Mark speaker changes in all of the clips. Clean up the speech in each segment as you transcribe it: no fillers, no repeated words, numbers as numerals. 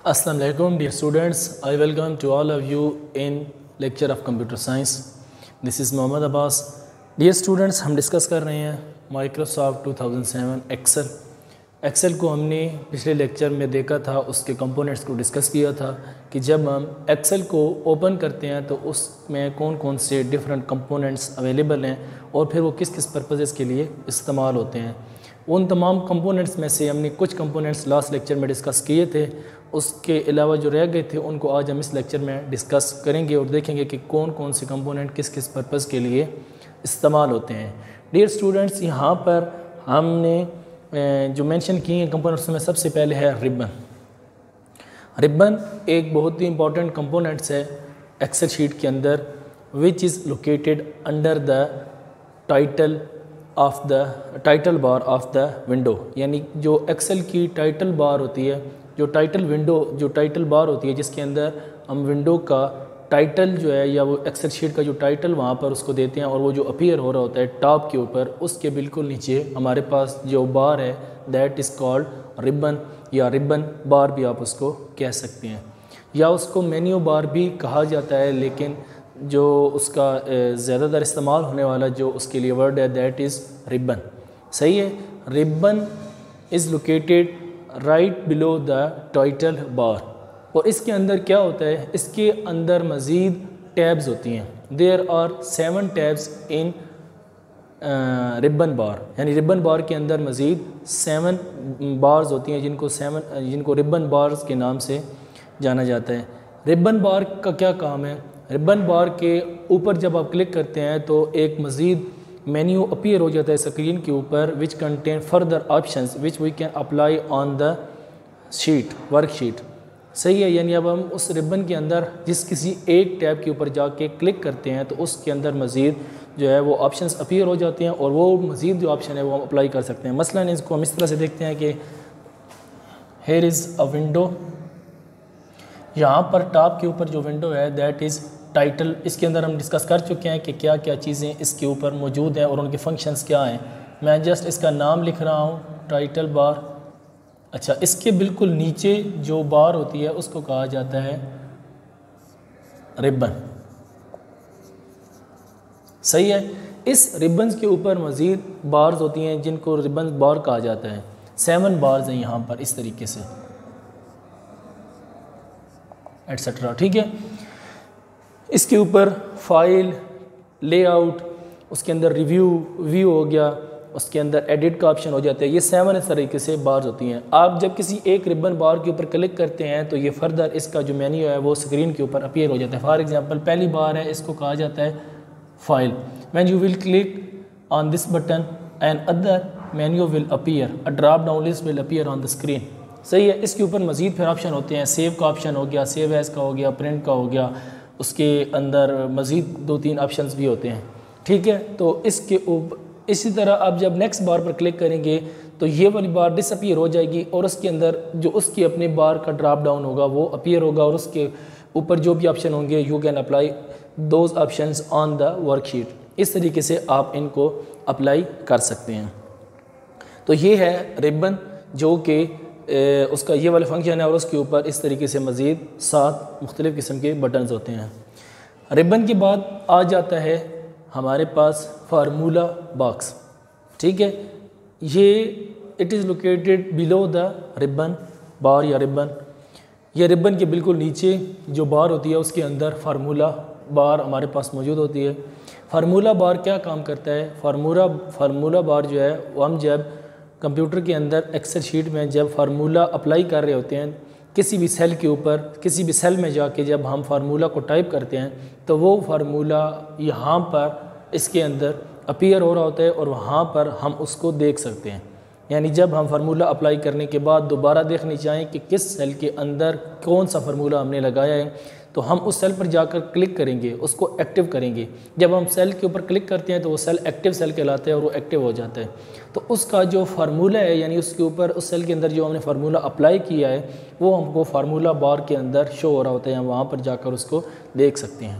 Speaker 1: Assalamu alaikum dear students, I welcome to all of you in lecture of computer science. This is Mohammad Abbas. Dear students, हम discuss कर रहे हैं Microsoft 2007 Excel को हमने पिछले lecture में देखा था, उसके कंपोनेंट्स को डिस्कस किया था कि जब हम एक्सेल को ओपन करते हैं तो उसमें कौन कौन से डिफरेंट कंपोनेंट्स अवेलेबल हैं और फिर वो किस किस पर्पसेस के लिए इस्तेमाल होते हैं। उन तमाम कंपोनेंट्स में से हमने कुछ कंपोनेंट्स लास्ट लेक्चर में डिस्कस किए थे, उसके अलावा जो रह गए थे उनको आज हम इस लेक्चर में डिस्कस करेंगे और देखेंगे कि कौन कौन से कंपोनेंट किस किस पर्पज़ के लिए इस्तेमाल होते हैं। डियर स्टूडेंट्स, यहाँ पर हमने जो मेंशन किए हैं कंपोनेंट्स में सबसे पहले है रिबन। रिबन एक बहुत ही इंपॉर्टेंट कंपोनेंट्स है एक्सेल शीट के अंदर, which is located under the title bar of the window. यानी जो एक्सेल की टाइटल बार होती है, जो टाइटल बार होती है जिसके अंदर हम विंडो का टाइटल जो है या वो एक्सेल शीट का जो टाइटल वहाँ पर उसको देते हैं और वो जो अपीयर हो रहा होता है टॉप के ऊपर, उसके बिल्कुल नीचे हमारे पास जो बार है दैट इज़ कॉल्ड रिबन या रिबन बार भी आप उसको कह सकते हैं, या उसको मेन्यू बार भी कहा जाता है, लेकिन जो उसका ज़्यादातर इस्तेमाल होने वाला जो उसके लिए वर्ड है दैट इज़ रिबन। सही है। Ribbon is located right below the title bar. और इसके अंदर क्या होता है, इसके अंदर मज़ीद टैब्स होती हैं। There are 7 tabs in ribbon bar, यानी रिबन बार के अंदर मज़ीद 7 बार्स होती हैं जिनको रिबन बार्स के नाम से जाना जाता है। रिबन बार का क्या काम है, रिबन बार के ऊपर जब आप क्लिक करते हैं तो एक मज़ीद मेन्यू अपीयर हो जाता है स्क्रीन के ऊपर, which contain further options which we can apply on the worksheet. सही है। यानी अब हम उस रिबन के अंदर किसी एक टैब के ऊपर जाके क्लिक करते हैं तो उसके अंदर मज़ीद जो है वो ऑप्शंस अपीयर हो जाते हैं और वो मज़ीद जो ऑप्शन है वो हम अप्लाई कर सकते हैं। मसलन इसको हम इस तरह से देखते हैं कि हेयर इज़ अ विंडो, यहाँ पर टॉप के ऊपर जो विंडो है दैट इज़ टाइटल। इसके अंदर हम डिस्कस कर चुके हैं कि क्या क्या चीज़ें इसके ऊपर मौजूद हैं और उनके फंक्शंस क्या हैं। मैं जस्ट इसका नाम लिख रहा हूँ, टाइटल बार। अच्छा, इसके बिल्कुल नीचे जो बार होती है उसको कहा जाता है रिबन। सही है। इस रिबन्स के ऊपर मज़ीद बार्स होती हैं जिनको रिबन बार कहा जाता है। 7 बार्स हैं यहाँ पर इस तरीके से एटसेट्रा। ठीक है। इसके ऊपर फाइल, लेआउट, उसके अंदर व्यू हो गया, उसके अंदर एडिट का ऑप्शन हो जाता है। ये 7 इस तरीके से बार्स होती हैं। आप जब किसी एक रिबन बार के ऊपर क्लिक करते हैं तो ये फर्दर इसका जो मेन्यू है वो स्क्रीन के ऊपर अपीयर हो जाता है। फॉर एग्जांपल पहली बार है, इसको कहा जाता है file. When you will click on this button and other menu will appear, a drop down list will appear on the screen. सही है। इसके ऊपर मज़ीद फिर ऑप्शन होते हैं, सेव का ऑप्शन हो गया, सेव एज का हो गया, प्रिंट का हो गया, उसके अंदर मज़ीद 2-3 ऑप्शंस भी होते हैं। ठीक है। तो इसके ऊपर इसी तरह आप जब नेक्स्ट बार पर क्लिक करेंगे तो ये वाली बार डिसअपीयर हो जाएगी और उसके अंदर जो उसकी अपनी बार का ड्रॉप डाउन होगा वो अपीयर होगा और उसके ऊपर जो भी ऑप्शन होंगे you can apply those options on the worksheet. इस तरीके से आप इनको अप्लाई कर सकते हैं। तो ये है रिबन जो कि उसका ये वाला फंक्शन है और उसके ऊपर इस तरीके से मज़ीद 7 मुख्तलिफ़ किस्म के बटन्स होते हैं। रिबन के बाद आ जाता है हमारे पास फार्मूला बॉक्स। ठीक है। ये it is located below the ribbon bar या रिबन। ये रिबन के बिल्कुल नीचे जो बार होती है उसके अंदर फार्मूला बार हमारे पास मौजूद होती है। फार्मूला बार क्या काम करता है, फार्मूला बार जो है वो हम जब कंप्यूटर के अंदर एक्सेल शीट में जब फार्मूला अप्लाई कर रहे होते हैं किसी भी सेल के ऊपर, किसी भी सेल में जाके जब हम फार्मूला को टाइप करते हैं तो वो फार्मूला यहाँ पर इसके अंदर अपीयर हो रहा होता है और वहाँ पर हम उसको देख सकते हैं। यानी जब हम फार्मूला अप्लाई करने के बाद दोबारा देखनी चाहें कि किस सेल के अंदर कौन सा फार्मूला हमने लगाया है तो हम उस सेल पर जाकर क्लिक करेंगे, उसको एक्टिव करेंगे। जब हम सेल के ऊपर क्लिक करते हैं तो वो सेल एक्टिव सेल कहलाता है और वो एक्टिव हो जाता है। तो उसका जो फार्मूला है यानी उसके ऊपर उस सेल के अंदर जो हमने फार्मूला अप्लाई किया है वो हमको फार्मूला बार के अंदर शो हो रहा होता है, हम वहाँ पर जाकर उसको देख सकते हैं।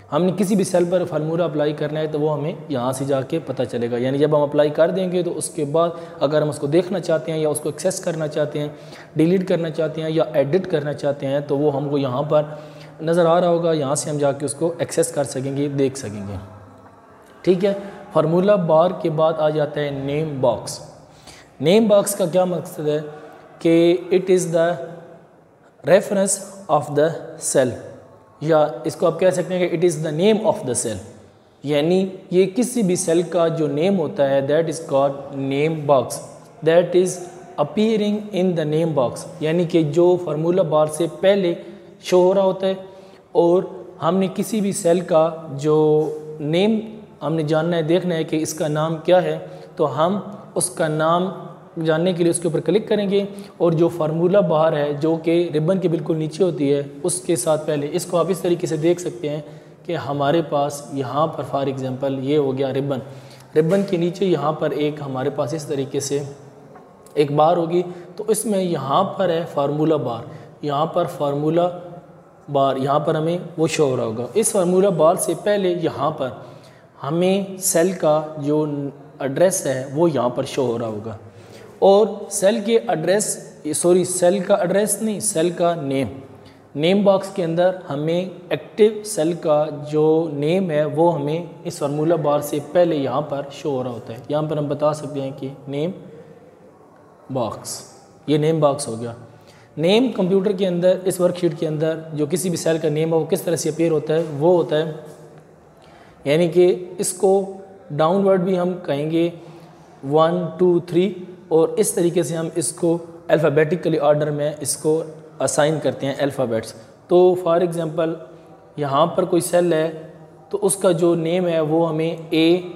Speaker 1: हमने किसी भी सेल पर फार्मूला अप्लाई करना है तो वो हमें यहाँ से जाके पता चलेगा। यानी जब हम अप्लाई कर देंगे तो उसके बाद अगर हम उसको देखना चाहते हैं या उसको एक्सेस करना चाहते हैं, डिलीट करना चाहते हैं या एडिट करना चाहते हैं तो वो हमको यहाँ पर नज़र आ रहा होगा, यहाँ से हम जाके उसको एक्सेस कर सकेंगे, देख सकेंगे। ठीक है, फार्मूला बार के बाद आ जाता है नेम बॉक्स। नेम बॉक्स का क्या मकसद है कि it is the reference of the cell, या इसको आप कह सकते हैं कि it is the name of the cell. यानी ये किसी भी सेल का जो नेम होता है that is called name box, that is appearing in the name box. यानी कि जो फार्मूला बार से पहले शो हो रहा होता है, और हमने किसी भी सेल का जो नेम हमने जानना है, देखना है कि इसका नाम क्या है, तो हम उसका नाम जानने के लिए उसके ऊपर क्लिक करेंगे और जो फार्मूला बार है जो कि रिबन के बिल्कुल नीचे होती है उसके साथ पहले इसको आप इस तरीके से देख सकते हैं कि हमारे पास यहाँ पर फॉर एग्जांपल ये हो गया रिबन, रिबन के नीचे यहाँ पर एक हमारे पास इस तरीके से एक बार होगी, तो इसमें यहाँ पर है फार्मूला बार, यहाँ पर फार्मूला बार, यहाँ पर हमें वो शो हो रहा होगा। इस फार्मूला बार से पहले यहाँ पर हमें सेल का जो एड्रेस है वो यहाँ पर शो हो रहा होगा, और सेल के एड्रेस सेल का एड्रेस नहीं, सेल का नेम बॉक्स के अंदर हमें एक्टिव सेल का जो नेम है वो हमें इस फार्मूला बार से पहले यहाँ पर शो हो रहा होता है। यहाँ पर हम बता सकते हैं कि नेम बॉक्स, ये नेम बॉक्स हो गया। नेम कंप्यूटर के अंदर इस वर्कशीट के अंदर जो किसी भी सेल का नेम है वो किस तरह से अपीयर होता है, वो होता है यानी कि इसको डाउनवर्ड भी हम कहेंगे 1 2 3, और इस तरीके से हम इसको अल्फ़ाबेटिकली ऑर्डर में इसको असाइन करते हैं अल्फ़ाबेट्स। तो फॉर एग्ज़ाम्पल यहाँ पर कोई सेल है तो उसका जो नेम है वो हमें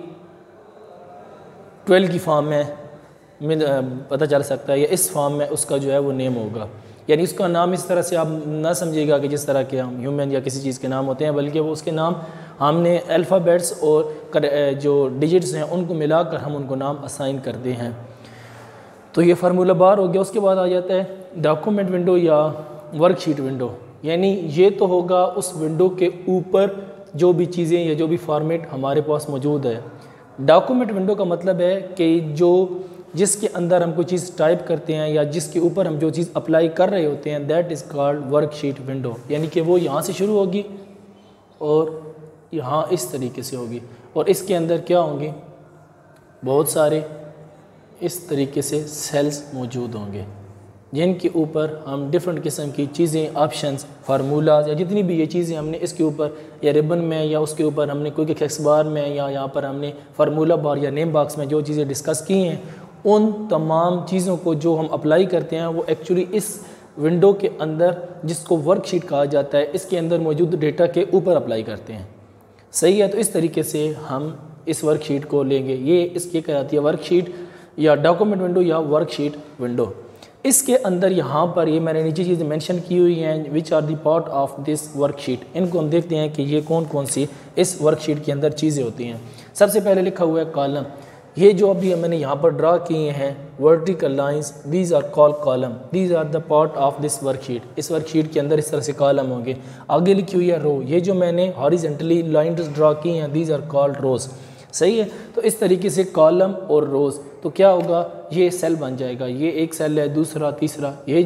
Speaker 1: A12 की फॉर्म में पता चल सकता है, या इस फॉर्म में उसका जो है वो नेम होगा। यानी उसका नाम इस तरह से आप ना समझिएगा कि जिस तरह के हम ह्यूमन या किसी चीज़ के नाम होते हैं, बल्कि वो उसके नाम हमने अल्फ़ाबेट्स और जो डिजिट्स हैं उनको मिलाकर हम उनको नाम असाइन करते हैं। तो ये फार्मूला बार हो गया। उसके बाद आ जाता है डॉक्यूमेंट विंडो या वर्कशीट विंडो। यानी ये तो होगा उस विंडो के ऊपर जो भी चीज़ें या जो भी फॉर्मेट हमारे पास मौजूद है। डॉक्यूमेंट विंडो का मतलब है कि जिसके अंदर हम कोई चीज़ टाइप करते हैं या जिसके ऊपर हम जो चीज़ अप्लाई कर रहे होते हैं, that is called worksheet window. यानी कि वो यहाँ से शुरू होगी और यहाँ इस तरीके से होगी, और इसके अंदर क्या होंगे, बहुत सारे इस तरीके से सेल्स मौजूद होंगे जिनके ऊपर हम डिफरेंट किस्म की चीज़ें, ऑप्शंस, फार्मूलाज या जितनी भी ये चीज़ें हमने इसके ऊपर या रिबन में या उसके ऊपर हमने कोई एक्स बार में या यहाँ पर हमने फार्मूला बार या नेम बॉक्स में जो चीज़ें डिस्कस की हैं, उन तमाम चीज़ों को जो हम अप्लाई करते हैं वो एक्चुअली इस विंडो के अंदर, जिसको वर्कशीट कहा जाता है, इसके अंदर मौजूद डेटा के ऊपर अप्लाई करते हैं। सही है, तो इस तरीके से हम इस वर्कशीट को लेंगे। ये इसकी कहलाती है वर्कशीट या डॉक्यूमेंट विंडो या वर्कशीट विंडो। इसके अंदर यहाँ पर ये मैंने नीचे चीज़ें मेंशन की हुई हैं, which are the part of this worksheet. इनको हम देखते हैं कि ये कौन कौन सी इस वर्कशीट के अंदर चीज़ें होती हैं। सबसे पहले लिखा हुआ है कॉलम। ये जो अभी मैंने यहाँ पर ड्रा किए हैं vertical lines, these are called column, these are the part of this worksheet. इस वर्कशीट के अंदर इस तरह से कॉलम होंगे। आगे लिखी हुई है रो। ये जो मैंने हॉरिजॉन्टली लाइंस ड्रा की हैं, दीज आर कॉल्ड रोज। सही है, तो इस तरीके से कॉलम और रोज़, तो क्या होगा, ये सेल बन जाएगा। ये एक सेल है, दूसरा, तीसरा, ये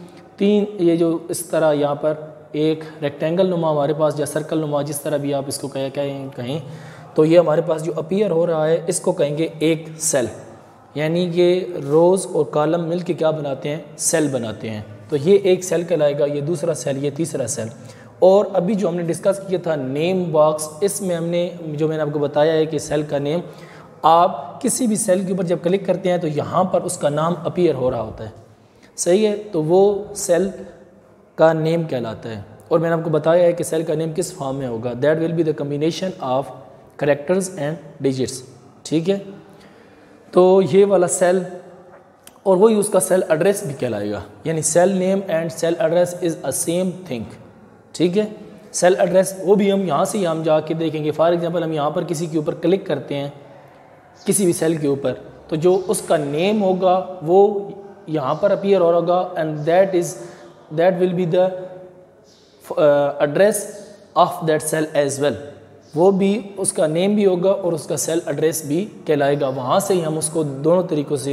Speaker 1: जो इस तरह यहाँ पर एक रेक्टेंगल नुमा हमारे पास या सर्कल नुमा, जिस तरह भी आप इसको कहें, तो ये हमारे पास जो अपीयर हो रहा है इसको कहेंगे एक सेल। यानी ये रोज़ और कॉलम मिल के क्या बनाते हैं, सेल बनाते हैं। तो ये एक सेल कहलाएगा, ये दूसरा सेल, ये तीसरा सेल। और अभी जो हमने डिस्कस किया था नेम बॉक्स, इसमें मैंने आपको बताया है कि सेल का नेम, आप किसी भी सेल के ऊपर जब क्लिक करते हैं तो यहाँ पर उसका नाम अपीयर हो रहा होता है। सही है, तो वो सेल का नेम कहलाता है। और मैंने आपको बताया है कि सेल का नेम किस फॉर्म में होगा, that will be the combination of characters and digits. ठीक है, तो ये वाला सेल, और वही उसका सेल एड्रेस भी कहलाएगा। यानी cell name and cell address is a same thing. ठीक है, सेल एड्रेस वो भी हम यहाँ से हम जाके देखेंगे। फॉर एग्जांपल हम यहाँ पर किसी के ऊपर क्लिक करते हैं, किसी भी सेल के ऊपर, तो जो उसका नेम होगा वो यहाँ पर अपीयर हो होगा, and that will be the address of that cell as well.
Speaker 2: वो भी उसका नेम भी होगा और उसका सेल एड्रेस भी कहलाएगा। वहाँ से ही हम उसको दोनों तरीक़ों से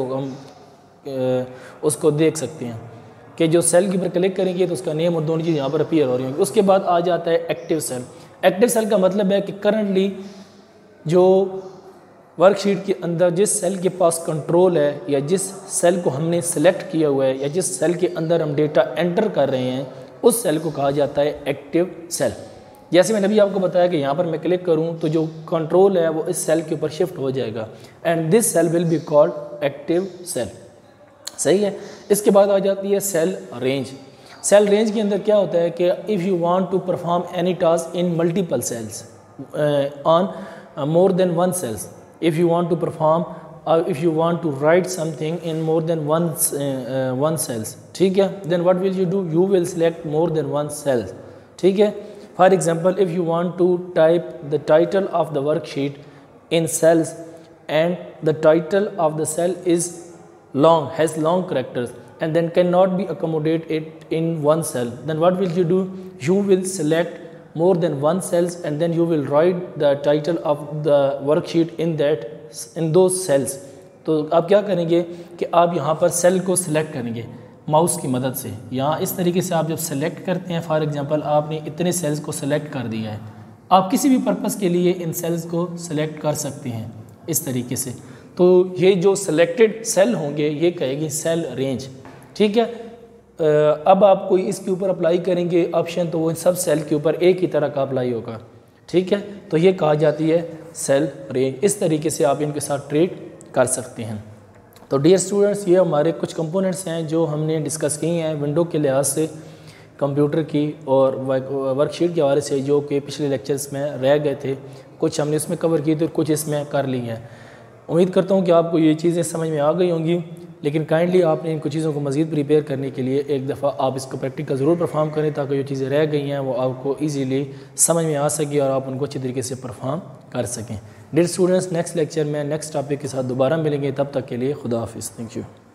Speaker 2: उसको देख सकते हैं कि जो सेल के ऊपर क्लिक करेंगे तो उसका नेम और दोनों चीज़ यहाँ पर अपीयर हो रही होंगी। उसके बाद आ जाता है एक्टिव सेल। एक्टिव सेल का मतलब है कि करंटली जो वर्कशीट के अंदर जिस सेल के पास कंट्रोल है या जिस सेल को हमने सेलेक्ट किया हुआ है या जिस सेल के अंदर हम डेटा एंटर कर रहे हैं उस सेल को कहा जाता है एक्टिव सेल। जैसे मैंने अभी आपको बताया कि यहाँ पर मैं क्लिक करूँ तो जो कंट्रोल है वो इस सेल के ऊपर शिफ्ट हो जाएगा and this cell will be called active cell. सही है। इसके बाद आ जाती है सेल रेंज। सेल रेंज के अंदर क्या होता है कि if you want to perform any task in multiple cells on more than one cells, if you want to perform or if you want to write something in more than one cells, ठीक है, then what will you do? You will select more than one cell, ठीक है। For example, if you want to type the title of the worksheet in cells and the title of the cell is long, has long characters and then cannot be accommodated in one cell, then what will you do? You will select more than one cells and then you will write the title of the worksheet in those cells। तो आप क्या करेंगे कि आप यहाँ पर cell को select करेंगे माउस की मदद से। यहाँ इस तरीके से आप जब सेलेक्ट करते हैं, फॉर एग्जांपल आपने इतने सेल्स को सिलेक्ट कर दिया है, आप किसी भी पर्पस के लिए इन सेल्स को सिलेक्ट कर सकते हैं इस तरीके से। तो ये जो सिलेक्टेड सेल होंगे ये कहेगी सेल रेंज, ठीक है। अब आप कोई इसके ऊपर अप्लाई करेंगे ऑप्शन तो वो सब सेल के ऊपर एक ही तरह का अप्लाई होगा, ठीक है। तो ये कहा जाती है सेल रेंज। इस तरीके से आप इनके साथ ट्रीट कर सकते हैं। तो डियर स्टूडेंट्स, ये हमारे कुछ कंपोनेंट्स हैं जो हमने डिस्कस किए हैं विंडो के लिहाज से, कंप्यूटर की और वर्कशीट के हवाले से, जो कि पिछले लेक्चर्स में रह गए थे। कुछ हमने इसमें कवर किए थे, कुछ इसमें कर ली हैं। उम्मीद करता हूँ कि आपको ये चीज़ें समझ में आ गई होंगी, लेकिन काइंडली आपने इन कुछ चीज़ों को मज़ीद प्रिपेयर करने के लिए एक दफ़ा आप इसको प्रैक्टिकल ज़रूर परफॉर्म करें ताकि जो चीज़ें रह गई हैं वो आपको इजीली समझ में आ सके और आप उनको अच्छी तरीके से परफॉर्म कर सकें। डियर स्टूडेंट्स, नेक्स्ट लेक्चर में नेक्स्ट टॉपिक के साथ दोबारा मिलेंगे। तब तक के लिए खुदा हाफिज़। Thank you.